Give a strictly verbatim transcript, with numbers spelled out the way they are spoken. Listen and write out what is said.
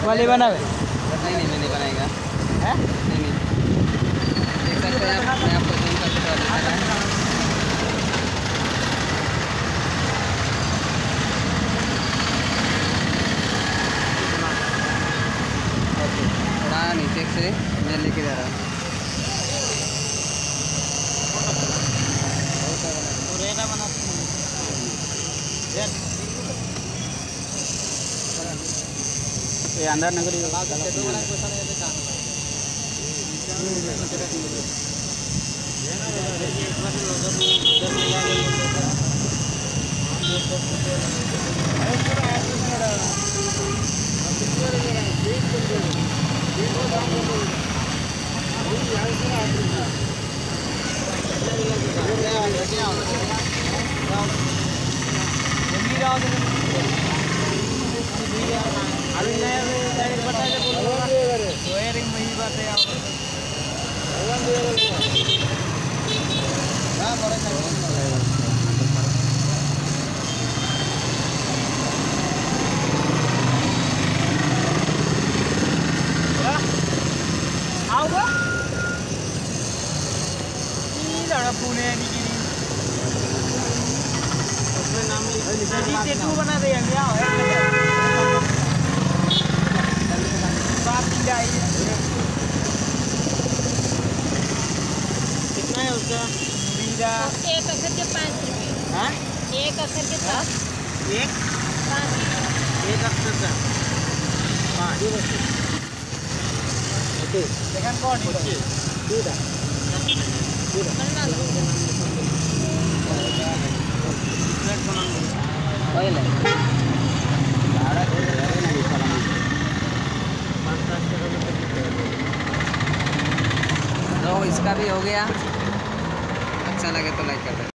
वाले बनावे नहीं नहीं मैं नहीं बनाएगा हैं नहीं नहीं देख सकते हैं आप मैं आपको जूम करके दिखा देता हूं ओके थोड़ा नीचे से मैं लेके जा रहा हूँ ये अंदर नगरी अभी नया बताया वायरिंग वही बात है आओगा लड़ा पुणे उसमें नाम लिखा टैटू बना दे क्या कितना है उसका बीरा एक अक्षर के पाँच रुपये हाँ एक अक्षर के साथ एक पाँच एक अक्षर का पाँच ओके सेकंड कौन है बीरा बीरा बनवा लो प्लेट बना लो ऑयल है तो इसका भी हो गया अच्छा लगे तो लाइक कर दें।